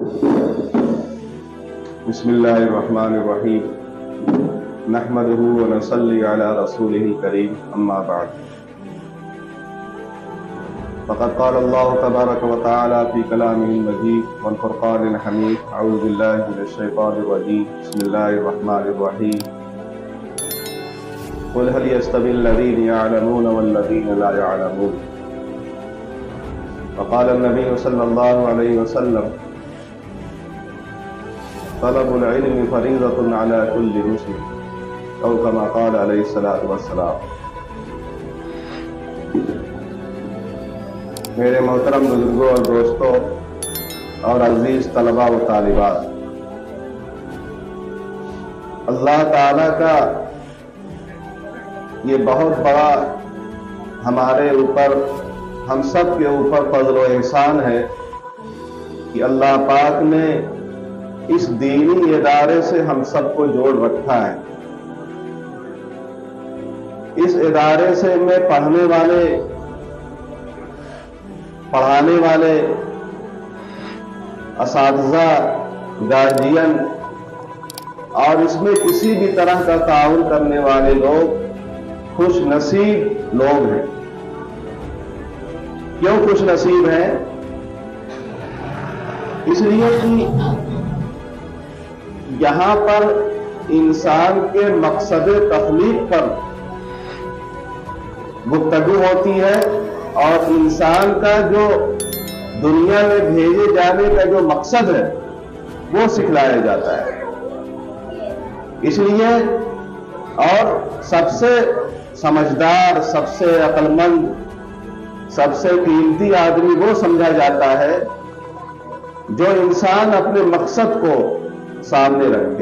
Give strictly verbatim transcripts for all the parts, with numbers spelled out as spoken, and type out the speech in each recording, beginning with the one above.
بسم اللہ الرحمن الرحیم نحمده ونصلی علی رسوله الکریم اما بعد فقد قال اللہ تبارک وتعالی فی کلامہ المجید والفرقان الحمید اعوذ باللہ من الشیطان الرجیم بسم اللہ الرحمن الرحیم قل هل يستوي الذين يعلمون والذين لا يعلمون وقال النبي صلی اللہ علیہ وسلم طلب العلم فریضۃ علی کل مسلم او کما قال علیہ الصلوۃ والسلام۔ میرے محترم بزرگوں اور دوستوں اور عزیز طلباء و طالبات، اللہ تعالیٰ کا یہ بہت بڑا ہمارے اوپر، ہم سب کے اوپر فضل و احسان ہے کہ اللہ پاک نے اس دینی ادارے سے ہم سب کو جوڑ رکھا ہے۔ اس ادارے سے میں پڑھنے والے، پڑھانے والے اساتذہ، گارجین اور اس میں کسی بھی طرح کا تعاون کرنے والے لوگ خوش نصیب لوگ ہیں۔ کیوں خوش نصیب ہیں؟ اس لیے کہ یہاں پر انسان کے مقصد تخلیق پر گفتگو ہوتی ہے اور انسان کا جو دنیا میں بھیجے جانے کا جو مقصد ہے وہ سکھلایا جاتا ہے۔ اس لیے اور سب سے سمجھدار، سب سے عقل مند، سب سے قیمتی آدمی وہ سمجھا جاتا ہے جو انسان اپنے مقصد کو سامنے رکھے۔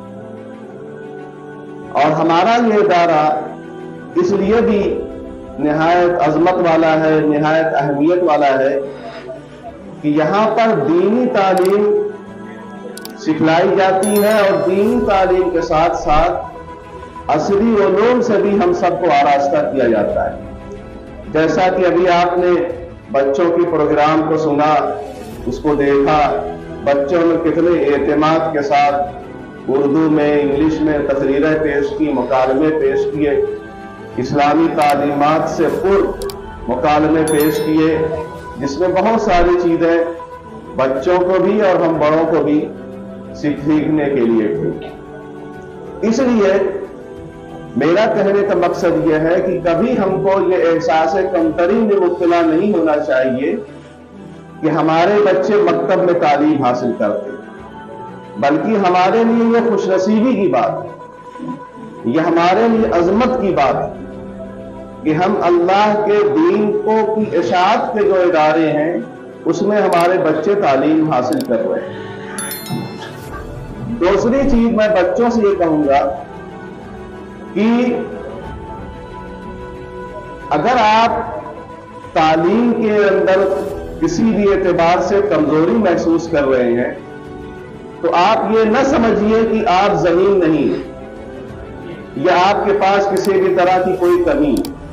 اور ہمارا یہ ادارہ اس لیے بھی نہایت عظمت والا ہے، نہایت اہمیت والا ہے کہ یہاں پر دینی تعلیم سکھلائی جاتی ہے اور دینی تعلیم کے ساتھ ساتھ عصری علوم سے بھی ہم سب کو آراستہ کیا جاتا ہے۔ جیسا کہ ابھی آپ نے بچوں کی پروگرام کو سنا، اس کو دیکھا، بچوں نے کتنے اعتماد کے ساتھ اردو میں، انگلش میں تقریریں پیش کی، مکالمے پیش کیے، اسلامی تعلیمات سے پر مکالمے پیش کیے، جس میں بہت ساری چیزیں بچوں کو بھی اور ہم بڑوں کو بھی سیکھنے کے لیے تھی۔ اس لیے میرا کہنے کا مقصد یہ ہے کہ کبھی ہم کو یہ احساس کمتری میں مبتلا نہیں ہونا چاہیے کہ ہمارے بچے مکتب میں تعلیم حاصل کرتے، بلکہ ہمارے لیے یہ خوش نصیبی کی بات ہے، یہ ہمارے لیے عظمت کی بات ہے کہ ہم اللہ کے دین کو کی اشاعت کے جو ادارے ہیں اس میں ہمارے بچے تعلیم حاصل کر رہے ہیں۔ دوسری چیز میں بچوں سے یہ کہوں گا کہ اگر آپ تعلیم کے اندر کسی بھی اعتبار سے کمزوری محسوس کر رہے ہیں تو آپ یہ نہ سمجھیے کہ آپ ذہین نہیں یا آپ کے پاس کسی بھی طرح کی کوئی کمی،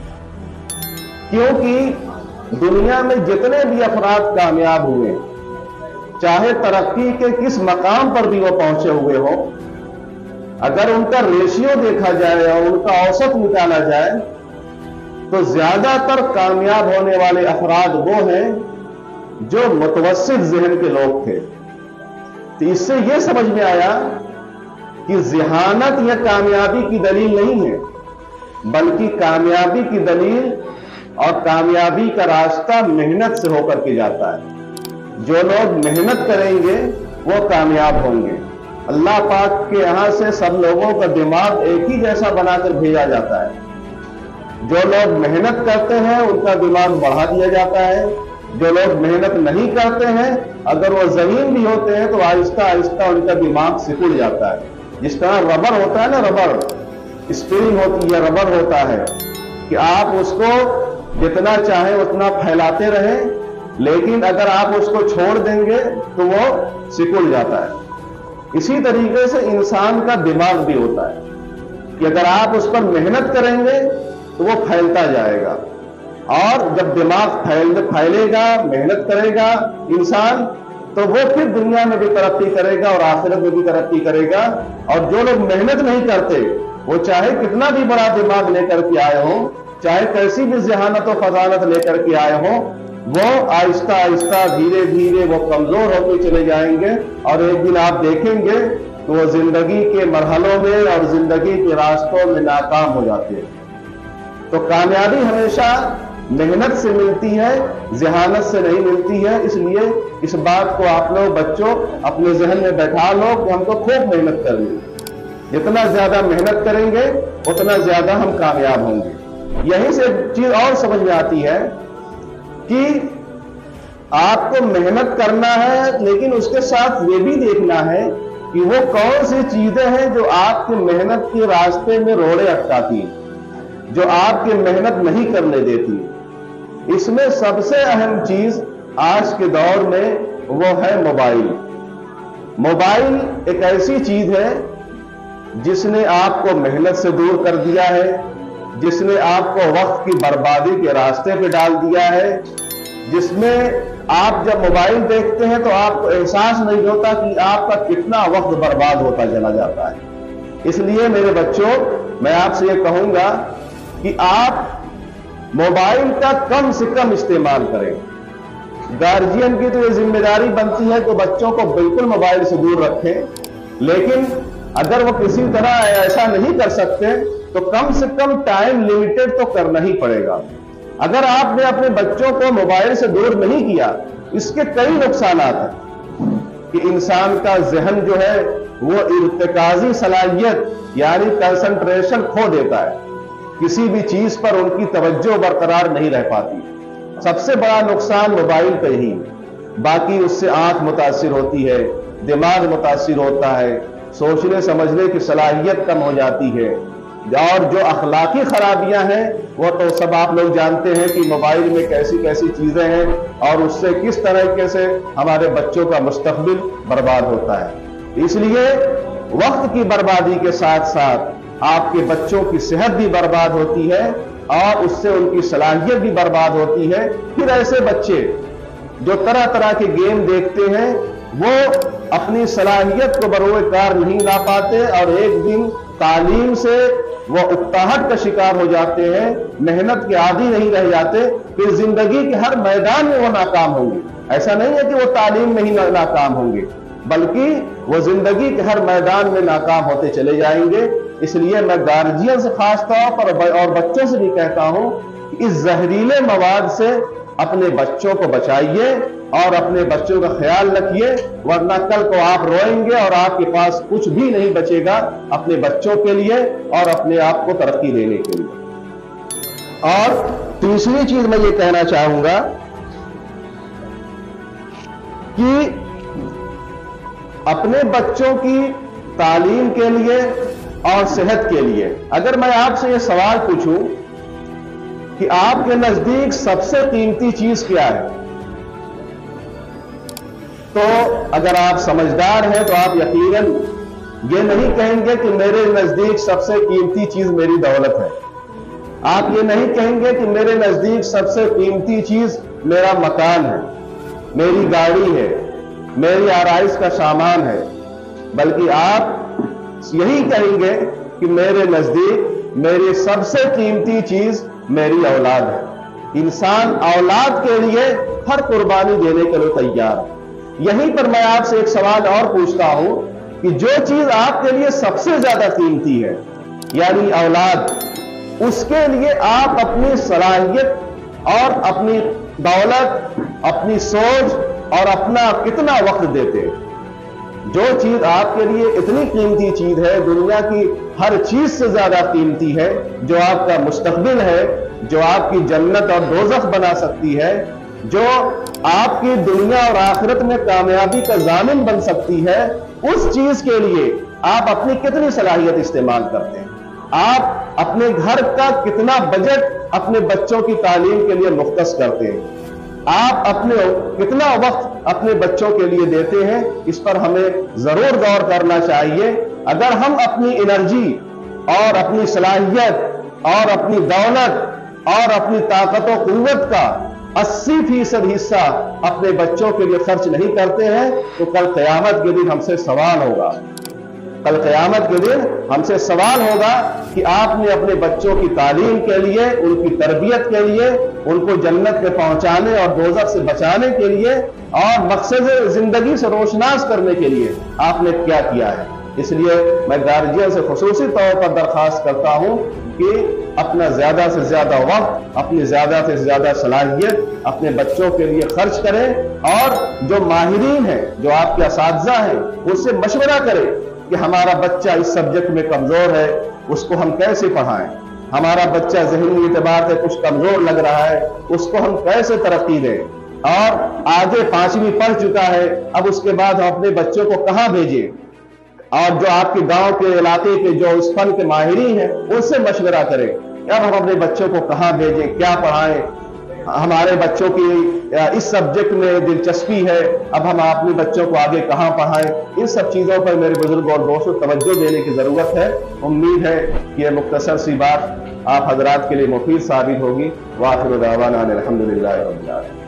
کیونکہ دنیا میں جتنے بھی افراد کامیاب ہوئے، چاہے ترقی کے کس مقام پر بھی وہ پہنچے ہوئے ہوں، اگر ان کا ریشیو دیکھا جائے اور ان کا اوسط نکالا جائے تو زیادہ تر کامیاب ہونے والے افراد وہ ہیں جو متوسط ذہن کے لوگ تھے۔ تو اس سے یہ سمجھ میں آیا کہ ذہانت یا کامیابی کی دلیل نہیں ہے، بلکہ کامیابی کی دلیل اور کامیابی کا راستہ محنت سے ہو کر کے جاتا ہے۔ جو لوگ محنت کریں گے وہ کامیاب ہوں گے۔ اللہ پاک کے یہاں سے سب لوگوں کا دماغ ایک ہی جیسا بنا کر بھیجا جاتا ہے۔ جو لوگ محنت کرتے ہیں ان کا دماغ بڑھا دیا جاتا ہے، جو لوگ محنت نہیں کرتے ہیں اگر وہ ذہین بھی ہوتے ہیں تو آہستہ آہستہ ان کا دماغ سکڑ جاتا ہے۔ جس طرح ربر ہوتا ہے نا، ربر اسپرنگ ہوتی ہے، ربر ہوتا ہے کہ آپ اس کو جتنا چاہیں اتنا پھیلاتے رہیں، لیکن اگر آپ اس کو چھوڑ دیں گے تو وہ سکڑ جاتا ہے۔ اسی طریقے سے انسان کا دماغ بھی ہوتا ہے کہ اگر آپ اس پر محنت کریں گے تو وہ پھیلتا جائے گا، اور جب دماغ پھیل پھیلے گا، محنت کرے گا انسان تو وہ پھر دنیا میں بھی ترقی کرے گا اور آخرت میں بھی ترقی کرے گا. اور جو لوگ محنت نہیں کرتے وہ چاہے کتنا بھی بڑا دماغ لے کر کے آئے ہوں, چاہے کیسی بھی ذہانت و فضانت لے کر کے آئے ہوں, وہ آہستہ آہستہ دھیرے دھیرے وہ کمزور ہوتے چلے جائیں گے اور ایک دن آپ دیکھیں گے کہ وہ زندگی کے مرحلوں میں اور زندگی کے راستوں میں ناکام ہو جاتے ہیں. تو کامیابی ہمیشہ محنت سے ملتی ہے, ذہانت سے نہیں ملتی ہے. اس لیے اس بات کو آپ لوگ بچوں اپنے ذہن میں بیٹھا لو کہ ہم کو خوب محنت کرنی ہے. جتنا زیادہ محنت کریں گے اتنا زیادہ ہم کامیاب ہوں گے. یہیں سے چیز اور سمجھ میں آتی ہے کہ آپ کو محنت کرنا ہے, لیکن اس کے ساتھ یہ بھی دیکھنا ہے کہ وہ کون سی چیزیں ہیں جو آپ کی محنت کے راستے میں روڑے اٹکاتی ہیں, جو آپ کی محنت نہیں کرنے دیتی. اس میں سب سے اہم چیز آج کے دور میں وہ ہے موبائل. موبائل ایک ایسی چیز ہے جس نے آپ کو محنت سے دور کر دیا ہے, جس نے آپ کو وقت کی بربادی کے راستے پہ ڈال دیا ہے, جس میں آپ جب موبائل دیکھتے ہیں تو آپ کو احساس نہیں ہوتا کہ آپ کا کتنا وقت برباد ہوتا چلا جاتا ہے. اس لیے میرے بچوں میں آپ سے یہ کہوں گا کہ آپ موبائل کا کم سے کم استعمال کریں. گارجین کی تو یہ ذمہ داری بنتی ہے کہ بچوں کو بالکل موبائل سے دور رکھیں, لیکن اگر وہ کسی طرح ایسا نہیں کر سکتے تو کم سے کم ٹائم لیمیٹڈ تو کرنا ہی پڑے گا. اگر آپ نے اپنے بچوں کو موبائل سے دور نہیں کیا, اس کے کئی نقصانات ہیں کہ انسان کا ذہن جو ہے وہ ارتکازی صلاحیت یعنی کنسنٹریشن کھو دیتا ہے, کسی بھی چیز پر ان کی توجہ برقرار نہیں رہ پاتی. سب سے بڑا نقصان موبائل کا ہی. باقی اس سے آنکھ متاثر ہوتی ہے, دماغ متاثر ہوتا ہے, سوچنے سمجھنے کی صلاحیت کم ہو جاتی ہے, اور جو اخلاقی خرابیاں ہیں وہ تو سب آپ لوگ جانتے ہیں کہ موبائل میں کیسی کیسی چیزیں ہیں اور اس سے کس طریقے سے ہمارے بچوں کا مستقبل برباد ہوتا ہے. اس لیے وقت کی بربادی کے ساتھ ساتھ آپ کے بچوں کی صحت بھی برباد ہوتی ہے اور اس سے ان کی صلاحیت بھی برباد ہوتی ہے. پھر ایسے بچے جو طرح طرح کے گیم دیکھتے ہیں وہ اپنی صلاحیت کو بروئے کار نہیں لا پاتے اور ایک دن تعلیم سے وہ اکتاہٹ کا شکار ہو جاتے ہیں, محنت کے عادی نہیں رہ جاتے, پھر زندگی کے ہر میدان میں وہ ناکام ہوں گے. ایسا نہیں ہے کہ وہ تعلیم میں ہی ناکام ہوں گے, بلکہ وہ زندگی کے ہر میدان میں ناکام ہوتے چلے جائیں گے. اس لیے میں گارجین سے خاص طور پر اور بچوں سے بھی کہتا ہوں کہ اس زہریلے مواد سے اپنے بچوں کو بچائیے اور اپنے بچوں کا خیال رکھیے, ورنہ کل کو آپ روئیں گے اور آپ کے پاس کچھ بھی نہیں بچے گا اپنے بچوں کے لیے اور اپنے آپ کو ترقی دینے کے لیے. اور تیسری چیز میں یہ کہنا چاہوں گا کہ اپنے بچوں کی تعلیم کے لیے اور صحت کے لیے اگر میں آپ سے یہ سوال پوچھوں کہ آپ کے نزدیک سب سے قیمتی چیز کیا ہے, تو اگر آپ سمجھدار ہیں تو آپ یقیناً یہ نہیں کہیں گے کہ میرے نزدیک سب سے قیمتی چیز میری دولت ہے. آپ یہ نہیں کہیں گے کہ میرے نزدیک سب سے قیمتی چیز میرا مکان ہے, میری گاڑی ہے, میری آرائش کا سامان ہے, بلکہ آپ یہی کہیں گے کہ میرے نزدیک میری سب سے قیمتی چیز میری اولاد ہے. انسان اولاد کے لیے ہر قربانی دینے کے لیے تیار ہے. یہیں پر میں آپ سے ایک سوال اور پوچھتا ہوں کہ جو چیز آپ کے لیے سب سے زیادہ قیمتی ہے یعنی اولاد, اس کے لیے آپ اپنی صلاحیت اور اپنی دولت, اپنی سوچ اور اپنا کتنا وقت دیتے ہیں. جو چیز آپ کے لیے اتنی قیمتی چیز ہے, دنیا کی ہر چیز سے زیادہ قیمتی ہے, جو آپ کا مستقبل ہے, جو آپ کی جنت اور دوزخ بنا سکتی ہے, جو آپ کی دنیا اور آخرت میں کامیابی کا ضامن بن سکتی ہے, اس چیز کے لیے آپ اپنی کتنی صلاحیت استعمال کرتے ہیں. آپ اپنے گھر کا کتنا بجٹ اپنے بچوں کی تعلیم کے لیے مختص کرتے ہیں. آپ اپنے کتنا وقت اپنے بچوں کے لیے دیتے ہیں, اس پر ہمیں ضرور غور کرنا چاہیے. اگر ہم اپنی انرجی اور اپنی صلاحیت اور اپنی دولت اور اپنی طاقت و قوت کا अस्सी फीसद हिस्सा अपने बच्चों के लिए खर्च नहीं करते हैं, तो कल क़यामत के दिन हमसे सवाल होगा कल क़यामत के दिन हमसे सवाल होगा कि आपने अपने बच्चों की तालीम के लिए, उनकी तरबियत के लिए, उनको जन्नत में पहुंचाने और दोज़ख से बचाने के लिए और मकसद जिंदगी से रोशनास करने के लिए आपने क्या किया है। इसलिए मैं गार्जियन से खुसूसी तौर पर दरख्वास्त करता हूं कि अपना ज्यादा से ज्यादा वक्त, अपनी ज्यादा से ज्यादा सलाहियत अपने बच्चों के लिए खर्च करें और जो माहिरीन हैं, जो आपके असातिज़ा हैं, उससे मशवरा करें कि हमारा बच्चा इस सब्जेक्ट में कमजोर है, उसको हम कैसे पढ़ाएं। हमारा बच्चा ज़हनी एतबार से कुछ कमजोर लग रहा है, उसको हम कैसे तरक्की दें। और आगे पांचवी पढ़ चुका है, अब उसके बाद हम अपने बच्चों को कहां भेजें। और जो आपके गांव के इलाके के जो इस फन के माहिरीन हैं, उनसे मशवरा करें अब हम अपने बच्चों को कहां भेजें, क्या पढ़ाएं। हमारे बच्चों की इस सब्जेक्ट में दिलचस्पी है, अब हम अपने बच्चों को आगे कहां पढ़ाएं। इन सब चीजों पर मेरे बुजुर्ग और दोस्तों तवज्जो देने की जरूरत है। उम्मीद है कि यह मुख्तसर सी बात आप हजरात के लिए मुफीद साबित होगी। वाखिर दावाना अनिल हम्दुलिल्लाहि रब्बिल आलमीन।